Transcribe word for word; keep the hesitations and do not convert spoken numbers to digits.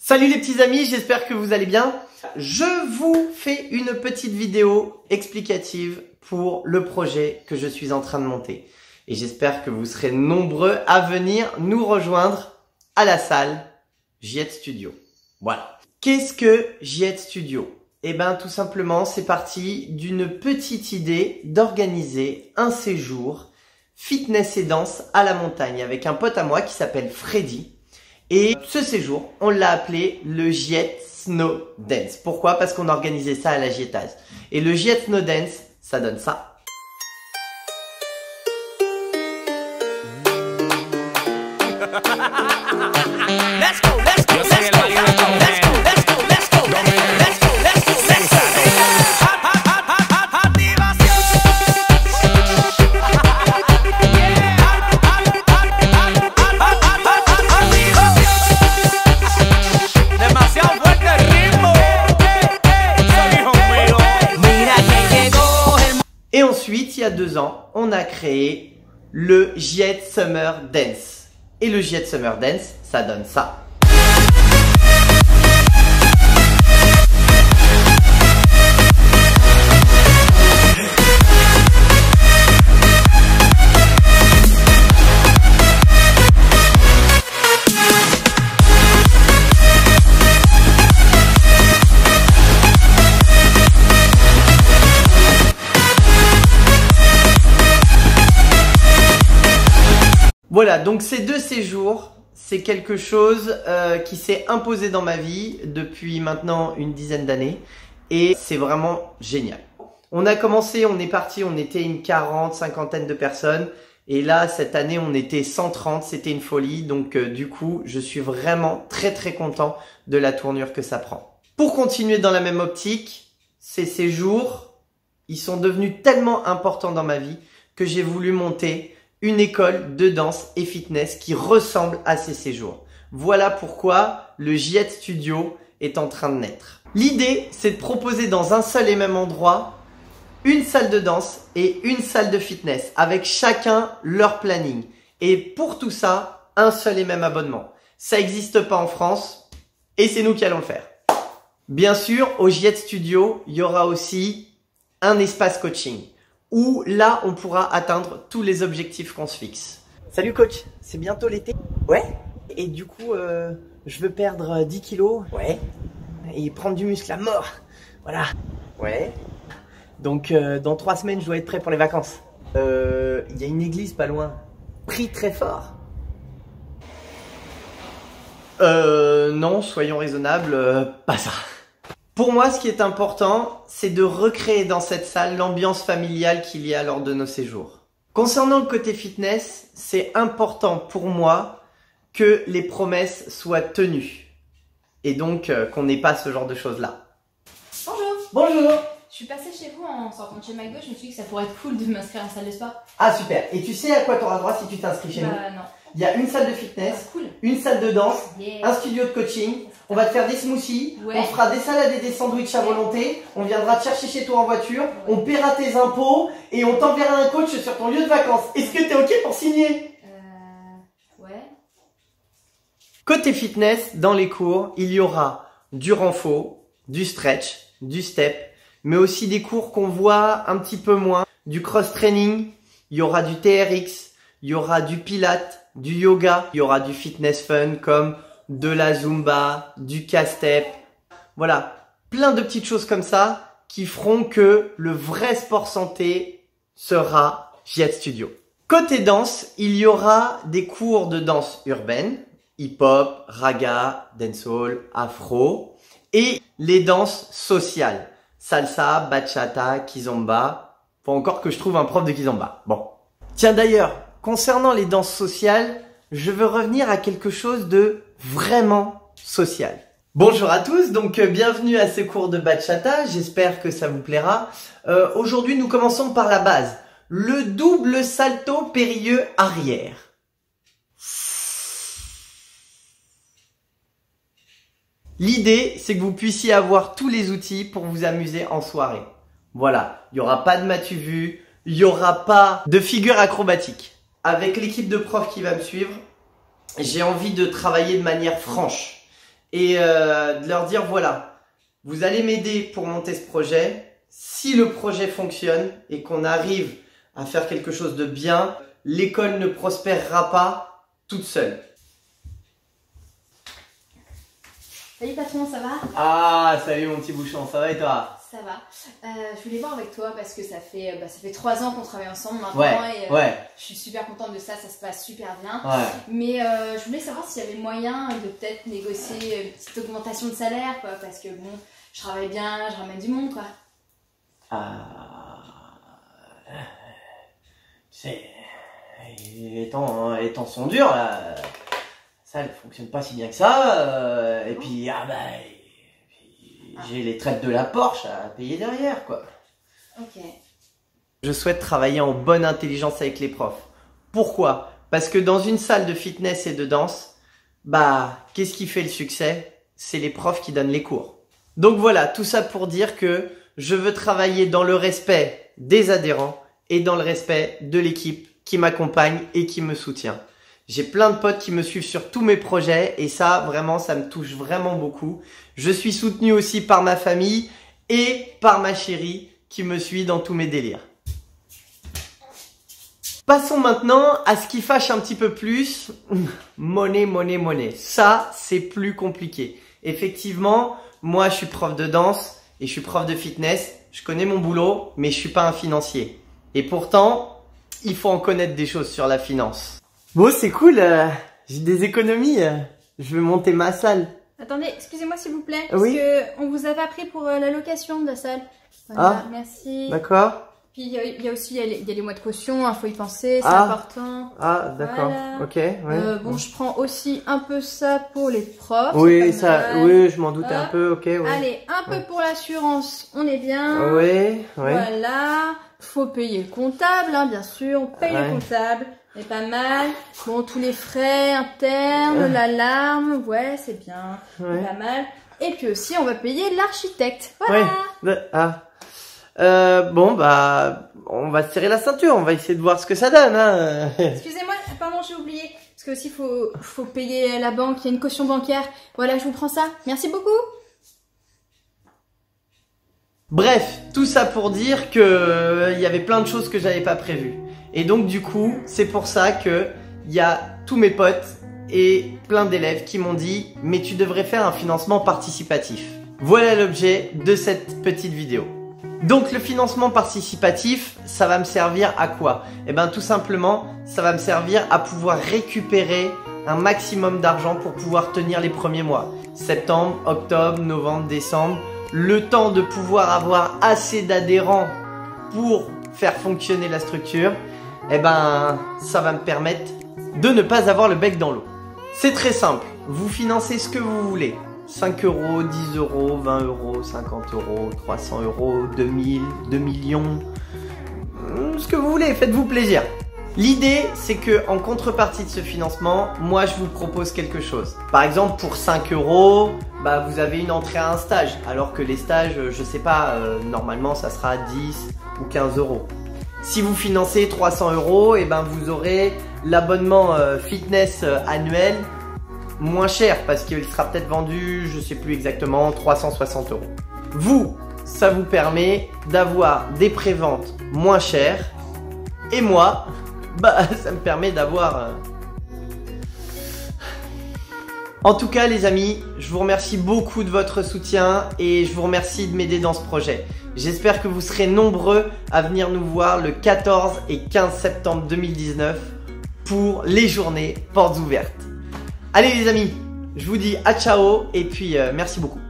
Salut les petits amis, j'espère que vous allez bien. Je vous fais une petite vidéo explicative pour le projet que je suis en train de monter. Et j'espère que vous serez nombreux à venir nous rejoindre à la salle J-Ed Studio. Voilà. Qu'est-ce que J-Ed Studio? Eh ben tout simplement, c'est parti d'une petite idée d'organiser un séjour fitness et danse à la montagne avec un pote à moi qui s'appelle Freddy. Et ce séjour, on l'a appelé le J-Ed Snow Dance. Pourquoi? Parce qu'on organisait ça à la J-Etaz. Et le J-Ed Snow Dance, ça donne ça. Let's go, let's go, let's go, let's go, let's go, let's go, let's go, let's go, let's go, let's go, let's go. Demasiado fuerte el ritmo. Soy hijo mío. Mira que llegó el. Et ensuite, il y a deux ans, on a créé le J-Ed Summer Dance. Et le J-Ed Summer Dance, ça donne ça. Voilà, donc ces deux séjours, c'est quelque chose euh, qui s'est imposé dans ma vie depuis maintenant une dizaine d'années et c'est vraiment génial. On a commencé, on est parti, on était une quarante, cinquantaine de personnes et là cette année on était cent trente, c'était une folie, donc euh, du coup je suis vraiment très très content de la tournure que ça prend. Pour continuer dans la même optique, ces séjours, ils sont devenus tellement importants dans ma vie que j'ai voulu monter une école de danse et fitness qui ressemble à ces séjours. Voilà pourquoi le J-Ed Studio est en train de naître. L'idée, c'est de proposer dans un seul et même endroit une salle de danse et une salle de fitness avec chacun leur planning. Et pour tout ça, un seul et même abonnement. Ça n'existe pas en France et c'est nous qui allons le faire. Bien sûr, au J-Ed Studio, il y aura aussi un espace coaching où là, on pourra atteindre tous les objectifs qu'on se fixe. Salut coach, c'est bientôt l'été? Ouais. Et du coup, euh, je veux perdre dix kilos. Ouais. Et prendre du muscle à mort. Voilà. Ouais. Donc, euh, dans trois semaines, je dois être prêt pour les vacances. Euh, il y a une église pas loin. Prie très fort. Euh, non, soyons raisonnables, euh, pas ça. Pour moi, ce qui est important, c'est de recréer dans cette salle l'ambiance familiale qu'il y a lors de nos séjours. Concernant le côté fitness, c'est important pour moi que les promesses soient tenues. Et donc, euh, qu'on n'ait pas ce genre de choses-là. Bonjour. Bonjour. Je suis passée chez vous en sortant de chez McDo, je me suis dit que ça pourrait être cool de m'inscrire à la salle de sport. Ah super. Et tu sais à quoi tu auras droit si tu t'inscris chez nous? Bah non. Il y a une salle de fitness, Ah, cool. une salle de danse, Yeah. un studio de coaching. On va te faire des smoothies, Ouais. on fera des salades et des sandwichs à volonté, on viendra te chercher chez toi en voiture, on paiera tes impôts et on t'enverra un coach sur ton lieu de vacances. Est-ce que t'es ok pour signer? Euh... Ouais. Côté fitness, dans les cours, il y aura du renfort, du stretch, du step, mais aussi des cours qu'on voit un petit peu moins, du cross-training, il y aura du T R X, il y aura du pilates, du yoga, il y aura du fitness fun comme de la zumba, du K-step, voilà, plein de petites choses comme ça qui feront que le vrai sport santé sera J-Ed Studio. Côté danse, il y aura des cours de danse urbaine, hip-hop, raga, dancehall, afro et les danses sociales, salsa, bachata, kizomba, faut encore que je trouve un prof de kizomba. Bon. Tiens d'ailleurs, concernant les danses sociales, je veux revenir à quelque chose de vraiment social. Bonjour à tous, donc euh, bienvenue à ce cours de bachata, j'espère que ça vous plaira. Euh, Aujourd'hui, nous commençons par la base, le double salto périlleux arrière. L'idée, c'est que vous puissiez avoir tous les outils pour vous amuser en soirée. Voilà, il n'y aura pas de matu vu, il n'y aura pas de figure acrobatique. Avec l'équipe de profs qui va me suivre, j'ai envie de travailler de manière franche. et euh, de leur dire voilà, vous allez m'aider pour monter ce projet. Si le projet fonctionne et qu'on arrive à faire quelque chose de bien, l'école ne prospérera pas toute seule. Salut patron, ça va? Ah, salut mon petit bouchon, ça va et toi? Ça va. Euh, je voulais voir avec toi parce que ça fait, bah, ça fait trois ans qu'on travaille ensemble maintenant. Ouais, et, euh, ouais. Je suis super contente de ça, ça se passe super bien. Ouais. Mais euh, je voulais savoir s'il y avait moyen de peut-être négocier une petite augmentation de salaire, quoi, parce que bon, je travaille bien, je ramène du monde, quoi. Ah, c'est, les temps, les temps sont durs là. Ça ne fonctionne pas si bien que ça. Euh, et puis ah bah, j'ai les traites de la Porsche à payer derrière quoi. Ok. Je souhaite travailler en bonne intelligence avec les profs. Pourquoi? Parce que dans une salle de fitness et de danse, bah qu'est-ce qui fait le succès? C'est les profs qui donnent les cours. Donc voilà, tout ça pour dire que je veux travailler dans le respect des adhérents et dans le respect de l'équipe qui m'accompagne et qui me soutient. J'ai plein de potes qui me suivent sur tous mes projets et ça, vraiment, ça me touche vraiment beaucoup. Je suis soutenu aussi par ma famille et par ma chérie qui me suit dans tous mes délires. Passons maintenant à ce qui fâche un petit peu plus. Monnaie, monnaie, monnaie. Ça, c'est plus compliqué. Effectivement, moi, je suis prof de danse et je suis prof de fitness. Je connais mon boulot, mais je suis pas un financier. Et pourtant, il faut en connaître des choses sur la finance. Bon, c'est cool, euh, j'ai des économies, euh, je veux monter ma salle. Attendez, excusez-moi s'il vous plaît, parce Oui. que on vous avait appris pour euh, la location de la salle. Voilà, Ah. merci. D'accord. Puis il y, y a aussi il y a les, il y a les mois de caution, il faut y penser, c'est Ah. important. Ah, d'accord, Voilà. ok, ouais. Euh, bon, je prends aussi un peu ça pour les profs. Oui, c'est ça, pas mal. oui, je m'en doutais un Hop. peu, ok, ouais. Allez, un peu Ouais. pour l'assurance, on est bien. Oui, oui. Voilà, faut payer le comptable, hein, bien sûr, on paye Ouais. le comptable, c'est pas mal. Bon, tous les frais internes, l'alarme, ouais, c'est bien, Ouais. c'est pas mal. Et puis aussi, on va payer l'architecte, voilà. Oui. Ouais, ah. Euh, bon, bah, on va se serrer la ceinture, on va essayer de voir ce que ça donne, hein. Excusez-moi, pardon, j'ai oublié, parce que aussi, faut, faut payer la banque, il y a une caution bancaire. Voilà, je vous prends ça, merci beaucoup. Bref, tout ça pour dire que euh, il y avait plein de choses que j'avais pas prévues. Et donc du coup, c'est pour ça que il y a tous mes potes et plein d'élèves qui m'ont dit « Mais tu devrais faire un financement participatif ». Voilà l'objet de cette petite vidéo. Donc le financement participatif, ça va me servir à quoi? Eh bien tout simplement, ça va me servir à pouvoir récupérer un maximum d'argent pour pouvoir tenir les premiers mois. Septembre, octobre, novembre, décembre. Le temps de pouvoir avoir assez d'adhérents pour faire fonctionner la structure, eh ben, ça va me permettre de ne pas avoir le bec dans l'eau. C'est très simple, vous financez ce que vous voulez. cinq euros, dix euros, vingt euros, cinquante euros, trois cents euros, deux mille, deux millions, ce que vous voulez, faites-vous plaisir. L'idée, c'est que en contrepartie de ce financement, moi je vous propose quelque chose. Par exemple, pour cinq euros, bah, vous avez une entrée à un stage, alors que les stages, je sais pas, euh, normalement ça sera dix ou quinze euros. Si vous financez trois cents euros, et ben vous aurez l'abonnement euh, fitness euh, annuel moins cher parce qu'il sera peut-être vendu, je sais plus exactement, trois cent soixante euros. Vous, ça vous permet d'avoir des préventes moins chères et moi, bah ça me permet d'avoir... Euh... En tout cas les amis, je vous remercie beaucoup de votre soutien et je vous remercie de m'aider dans ce projet. J'espère que vous serez nombreux à venir nous voir le quatorze et quinze septembre deux mille dix-neuf pour les journées portes ouvertes. Allez les amis, je vous dis à ciao et puis euh, merci beaucoup.